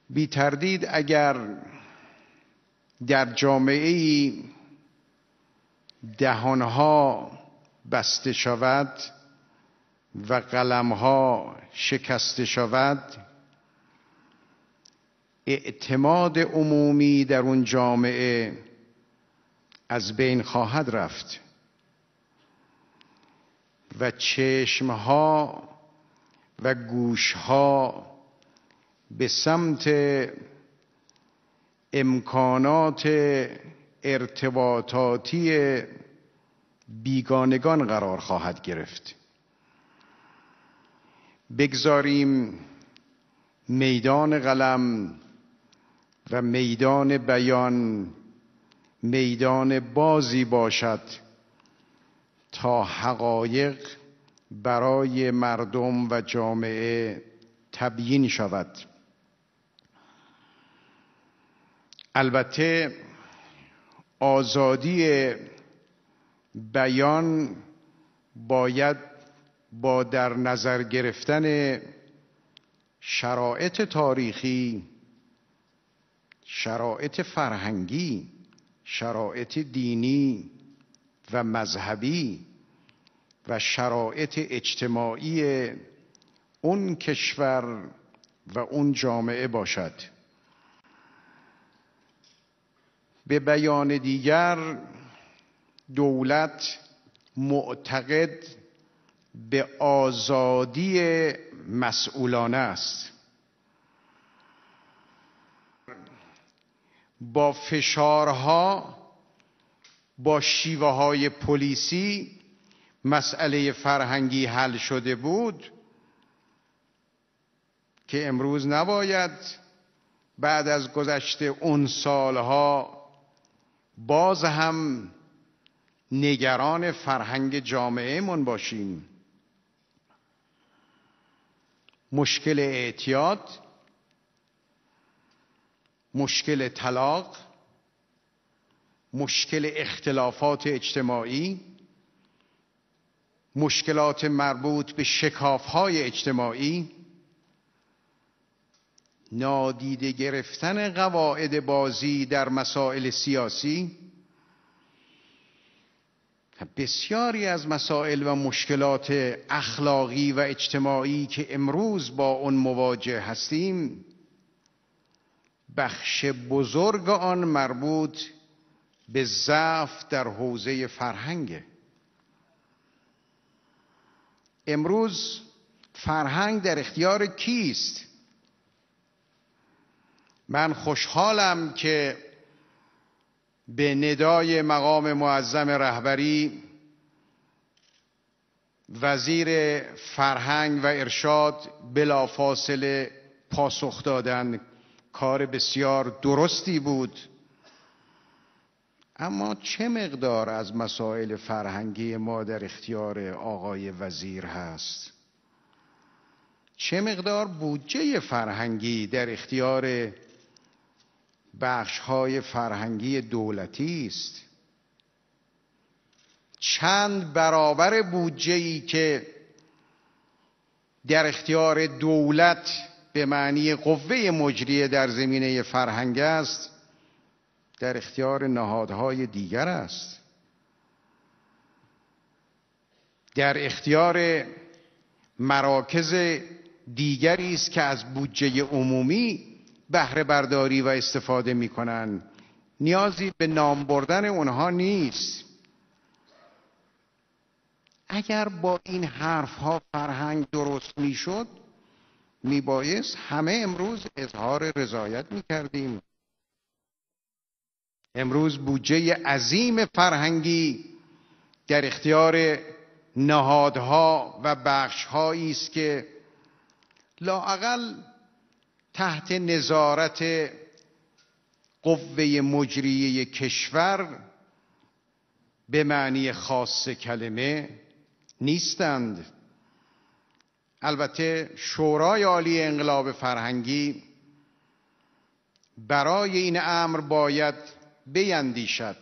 بی تردید اگر در جامعه‌ای دهانها بسته شود و قلمها شکسته شود، اعتماد عمومی در اون جامعه از بین خواهد رفت و چشمها و گوشها به سمت امکانات ارتباطاتی بیگانگان قرار خواهد گرفت. بگذاریم میدان قلم و میدان بیان میدان بازی باشد تا حقایق برای مردم و جامعه تبیین شود. البته آزادی بیان باید با در نظر گرفتن شرایط تاریخی، شرایط فرهنگی، شرایط دینی و مذهبی و شرایط اجتماعی اون کشور و اون جامعه باشد. به بیان دیگر، دولت معتقد به آزادی مسئولانه است. با فشارها، با شیوه‌های پلیسی مسئله فرهنگی حل شده بود که امروز نباید بعد از گذشت اون سالها باز هم نگران فرهنگ جامعه من باشیم. مشکل اعتیاد، مشکل طلاق، مشکل اختلافات اجتماعی، مشکلات مربوط به شکاف‌های اجتماعی، نادیده گرفتن قواعد بازی در مسائل سیاسی، بسیاری از مسائل و مشکلات اخلاقی و اجتماعی که امروز با اون مواجه هستیم، بخش بزرگ آن مربوط به ضعف در حوزه فرهنگ. امروز فرهنگ در اختیار کیست؟ من خوشحالم که به ندای مقام معظم رهبری وزیر فرهنگ و ارشاد بلافاصله پاسخ دادن. کار بسیار درستی بود. اما چه مقدار از مسائل فرهنگی ما در اختیار آقای وزیر هست؟ چه مقدار بودجه فرهنگی در اختیار بخش‌های فرهنگی دولتی است؟ چند برابر بودجه‌ای که در اختیار دولت به معنی قوه مجریه در زمینه فرهنگ است، در اختیار نهادهای دیگر است، در اختیار مراکز دیگری است که از بودجه عمومی بهره برداری و استفاده می‌کنند. نیازی به نام بردن اونها نیست. اگر با این حرف‌ها فرهنگ درست می‌شد، میبایست همه امروز اظهار رضایت می‌کردیم. امروز بودجه عظیم فرهنگی در اختیار نهادها و بخش‌هایی است که لااقل تحت نظارت قوه مجریه کشور به معنی خاص کلمه نیستند. البته شورای عالی انقلاب فرهنگی برای این امر باید بیندیشد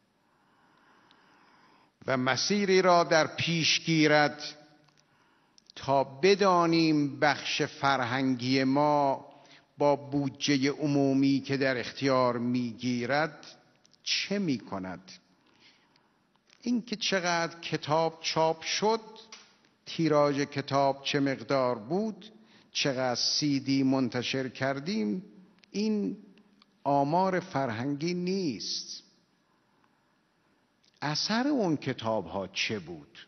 و مسیری را در پیش گیرد تا بدانیم بخش فرهنگی ما با بودجه عمومی که در اختیار میگیرد چه میکند؟ اینکه چقدر کتاب چاپ شد، تیراژ کتاب چه مقدار بود، چقدر CD منتشر کردیم، این آمار فرهنگی نیست. اثر اون کتاب ها چه بود؟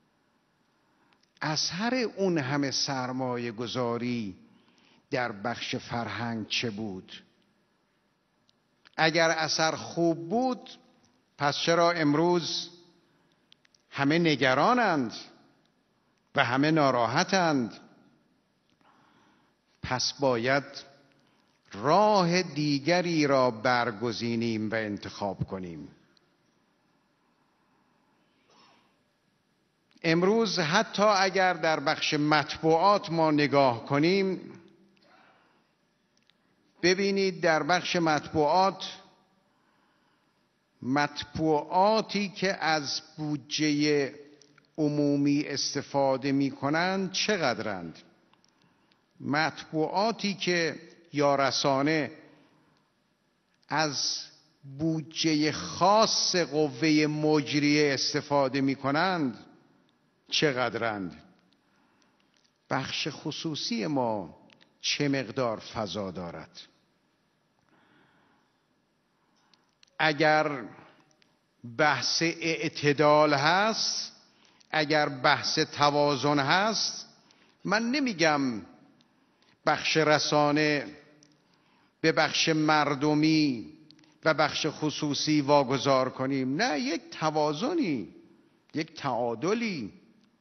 اثر اون همه سرمایه گذاری در بخش فرهنگ چه بود؟ اگر اثر خوب بود، پس چرا امروز همه نگرانند و همه ناراحتند؟ پس باید راه دیگری را برگزینیم و انتخاب کنیم. امروز حتی اگر در بخش مطبوعات ما نگاه کنیم، ببینید در بخش مطبوعاتی که از بودجه عمومی استفاده می کنند چقدرند؟ مطبوعاتی که یا رسانه از بودجه خاص قوه مجریه استفاده می کنند چقدرند؟ بخش خصوصی ما چه مقدار فضا دارد؟ اگر بحث اعتدال هست، اگر بحث توازن هست، من نمیگم بخش رسانه به بخش مردمی و بخش خصوصی واگذار کنیم. نه، یک توازنی، یک تعادلی.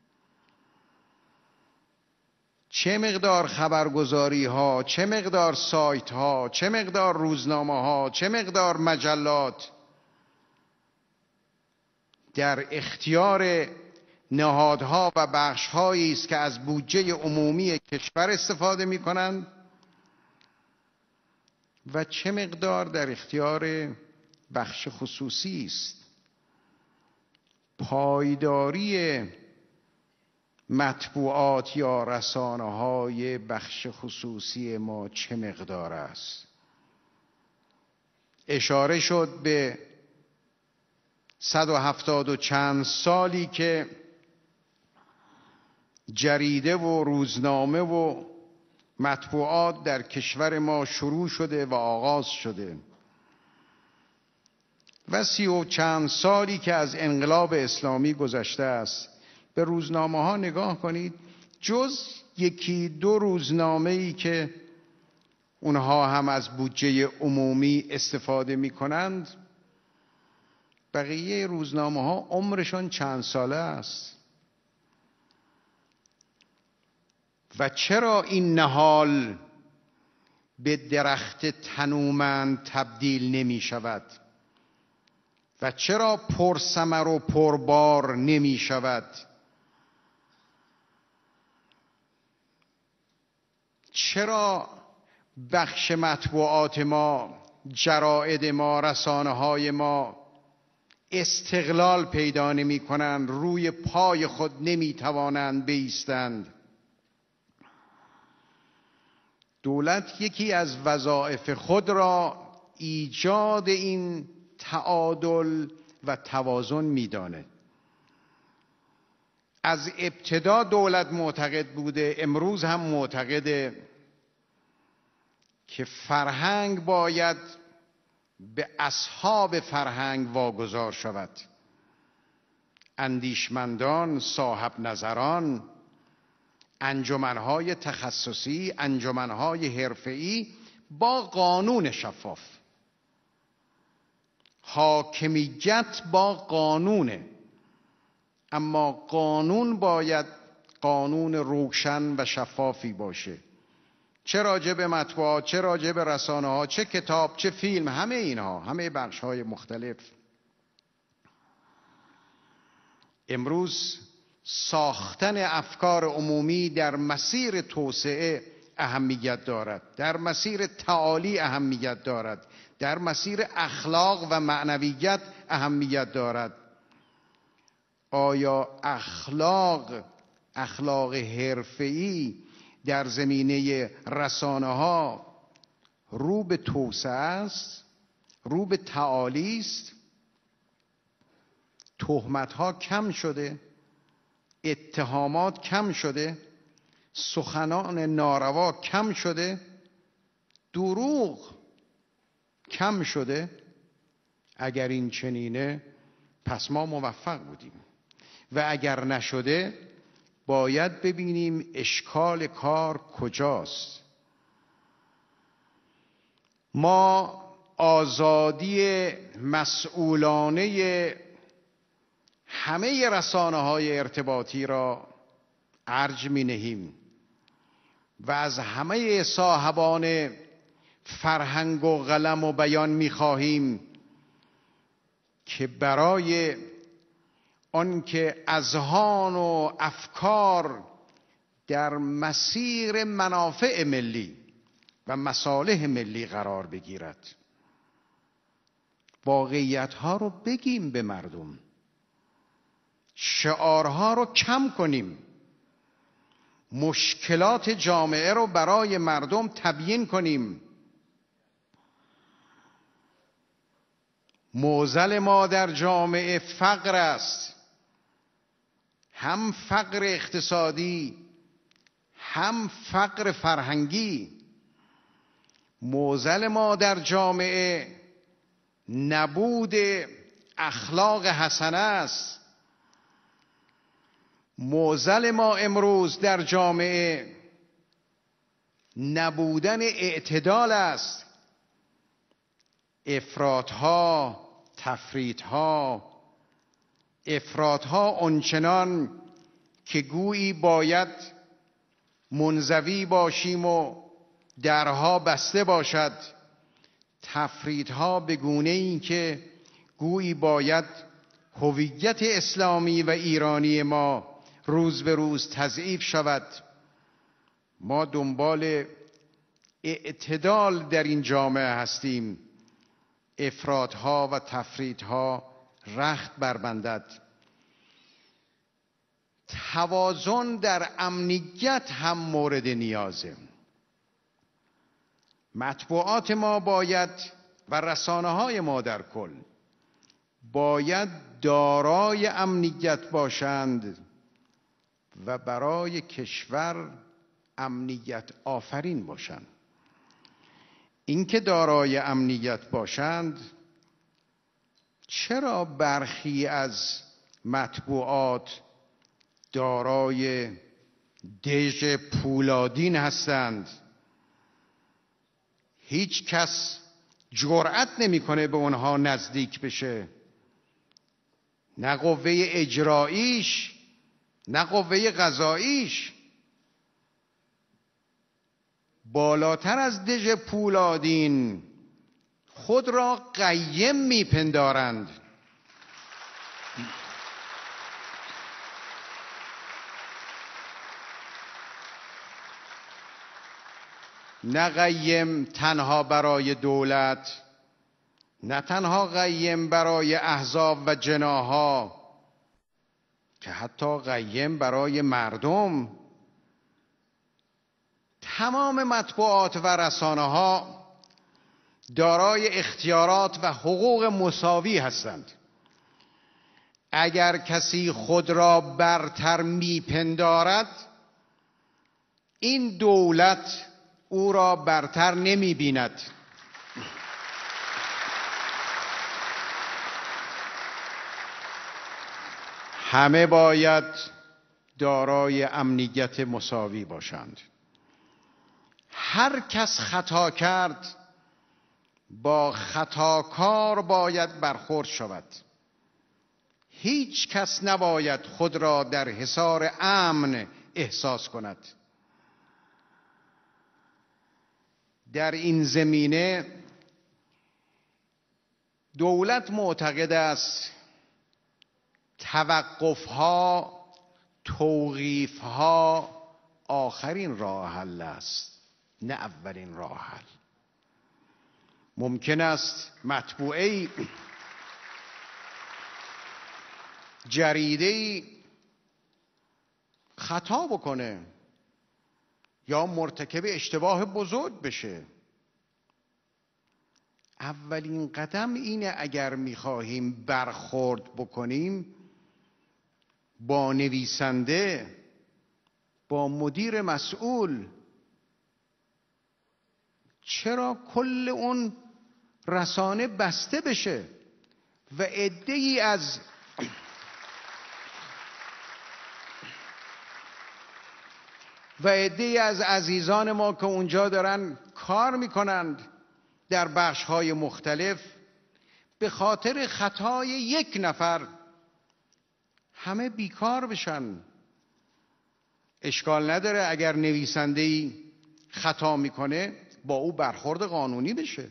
چه مقدار خبرگزاری ها، چه مقدار سایت ها، چه مقدار روزنامه ها، چه مقدار مجلات در اختیار نهادها و بخش‌هایی است که از بودجه عمومی کشور استفاده می‌کنند و چه مقدار در اختیار بخش خصوصی است. پایداری مطبوعات یا رسانه‌های بخش خصوصی ما چه مقدار است؟ اشاره شد به 170 و چند سالی که جریده و روزنامه و مطبوعات در کشور ما شروع شده و آغاز شده و 30 و چند سالی که از انقلاب اسلامی گذشته است. به روزنامه ها نگاه کنید، جز یکی دو روزنامه‌ای که اونها هم از بودجه عمومی استفاده می کنند، بقیه روزنامه ها عمرشان چند ساله است. و چرا این نهال به درخت تنومند تبدیل نمی شود؟ و چرا پرثمر و پربار نمی شود؟ چرا بخش مطبوعات ما، جراید ما، رسانه های ما استقلال پیدا نمی کنند، روی پای خود نمی توانند بایستند؟ دولت یکی از وظایف خود را ایجاد این تعادل و توازن می‌داند. از ابتدا دولت معتقد بوده، امروز هم معتقده که فرهنگ باید به اصحاب فرهنگ واگذار شود. اندیشمندان، صاحب نظران، انجمنهای تخصصی، انجمنهای حرفه‌ای با قانون شفاف. حاکمیت با قانونه، اما قانون باید قانون روشن و شفافی باشه. چه راجع به مطبوعات، چه راجع به رسانه ها، چه کتاب، چه فیلم، همه اینها، همه بخش های مختلف. امروز ساختن افکار عمومی در مسیر توسعه اهمیت دارد، در مسیر تعالی اهمیت دارد، در مسیر اخلاق و معنویت اهمیت دارد. آیا اخلاق حرفه‌ای در زمینه رسانه ها رو به توسعه است، رو به تعالی است. تهمت‌ها کم شده، اتهامات کم شده، سخنان ناروا کم شده، دروغ کم شده. اگر این چنینه پس ما موفق بودیم و اگر نشده باید ببینیم اشکال کار کجاست. ما آزادی مسئولانه همه رسانه‌های ارتباطی را ارج می‌نهیم و از همه صاحبان فرهنگ و قلم و بیان می‌خواهیم که برای آنکه اذهان و افکار در مسیر منافع ملی و مصالح ملی قرار بگیرد، واقعیت‌ها رو بگیم به مردم، شعارها رو کم کنیم، مشکلات جامعه رو برای مردم تبیین کنیم. معضل ما در جامعه فقر است، هم فقر اقتصادی هم فقر فرهنگی. معضل ما در جامعه نبود اخلاق حسنه است. معضل ما امروز در جامعه نبودن اعتدال است. افراط‌ها، تفریط‌ها، افراط‌ها آنچنان که گویی باید منزوی باشیم و درها بسته باشد، تفریط‌ها به گونه‌ای که گویی باید هویت اسلامی و ایرانی ما روز به روز تضعیف شود. ما دنبال اعتدال در این جامعه هستیم. افراط‌ها و تفریط‌ها رخت بربندد. توازن در امنیت هم مورد نیازه. مطبوعات ما باید و رسانه‌های ما در کل باید دارای امنیت باشند و برای کشور امنیت آفرین باشند. اینکه دارای امنیت باشند، چرا برخی از مطبوعات دارای دژ پولادین هستند؟ هیچ کس جرأت نمی‌کنه به اونها نزدیک بشه، نه قوه اجراییش نه قوه قضاییش. بالاتر از دژ پولادین خود را قیم میپندارند. نه قیم تنها برای دولت، نه تنها قیم برای احزاب و جناح‌ها، که حتی قیم برای مردم. تمام مطبوعات و رسانه‌ها دارای اختیارات و حقوق مساوی هستند. اگر کسی خود را برتر میپندارد، این دولت او را برتر نمی‌بیند. همه باید دارای امنیت مساوی باشند. هر کس خطا کرد با خطاکار باید برخورد شود. هیچ کس نباید خود را در حصار امن احساس کند. در این زمینه دولت معتقد است توقف‌ها، توقیف‌ها آخرین راه حل است، نه اولین راه حل. ممکن است مطبوعه‌ای، جریده‌ای خطا بکنه یا مرتکب اشتباه بزرگ بشه. اولین قدم اینه اگر میخواهیم برخورد بکنیم با نویسنده، با مدیر مسئول، چرا کل اون رسانه بسته بشه و عده‌ای از عزیزان ما که اونجا دارن کار میکنند در بخش‌های مختلف به خاطر خطای یک نفر همه بیکار بشن. اشکال نداره اگر نویسنده‌ای خطا میکنه با او برخورد قانونی بشه.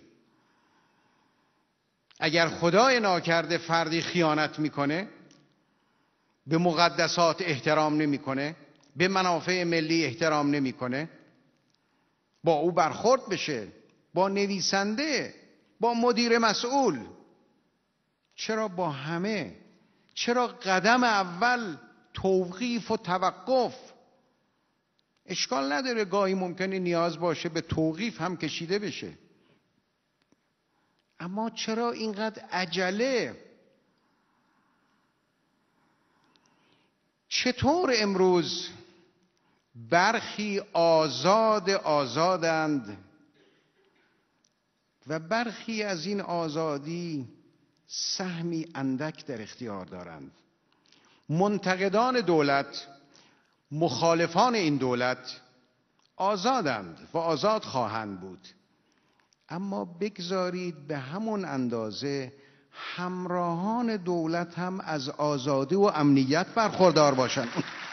اگر خدای ناکرده فردی خیانت میکنه، به مقدسات احترام نمیکنه، به منافع ملی احترام نمیکنه، با او برخورد بشه، با نویسنده، با مدیر مسئول. چرا با همه؟ چرا قدم اول توقیف و توقف؟ اشکال نداره گاهی ممکنه نیاز باشه به توقیف هم کشیده بشه، اما چرا اینقدر عجله؟ چطور امروز برخی آزادند و برخی از این آزادی سهمی اندک در اختیار دارند؟ منتقدان دولت، مخالفان این دولت آزادند و آزاد خواهند بود، اما بگذارید به همون اندازه همراهان دولت هم از آزادی و امنیت برخوردار باشند.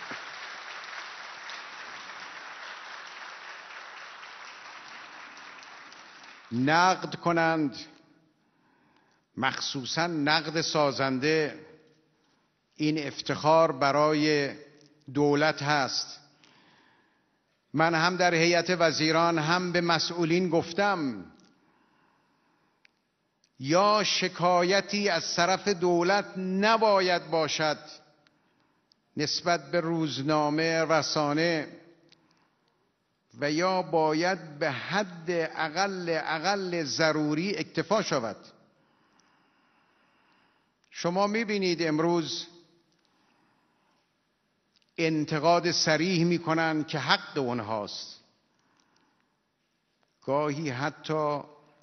نقد کنند، مخصوصاً نقد سازنده. این افتخار برای دولت هست. من هم در هیئت وزیران هم به مسئولین گفتم یا شکایتی از طرف دولت نباید باشد نسبت به روزنامه، رسانه، و یا باید به حد اقل ضروری اکتفا شود. شما میبینید امروز انتقاد صریح میکنن که حق اونهاست، گاهی حتی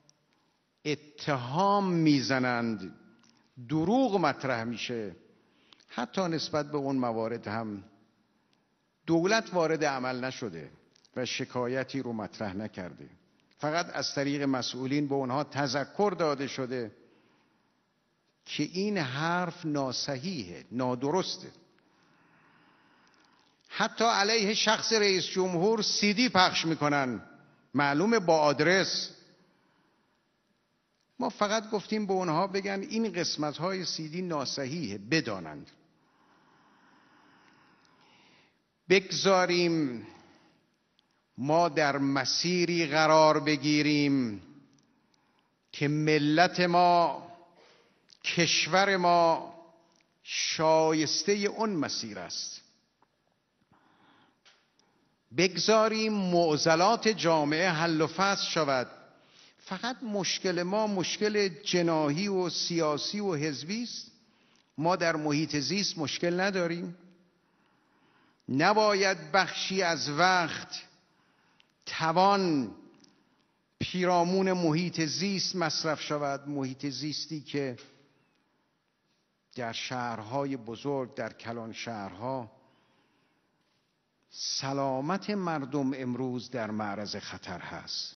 اتهام میزنند، دروغ مطرح میشه، حتی نسبت به اون موارد هم دولت وارد عمل نشده و شکایتی رو مطرح نکرده، فقط از طریق مسئولین به اونها تذکر داده شده که این حرف ناصحیحه، نادرسته. حتی علیه شخص رئیس جمهور CD پخش میکنن، معلومه با آدرس. ما فقط گفتیم به اونها بگن این قسمت های CD ناصحیحه، بدانند. بگذاریم ما در مسیری قرار بگیریم که ملت ما، کشور ما شایسته اون مسیر است. بگذاریم معضلات جامعه حل و فصل شود. فقط مشکل ما مشکل جناحی و سیاسی و حزبی است. ما در محیط زیست مشکل نداریم. نباید بخشی از وقت، توان پیرامون محیط زیست مصرف شود، محیط زیستی که در شهرهای بزرگ، در کلان شهرها سلامت مردم امروز در معرض خطر هست.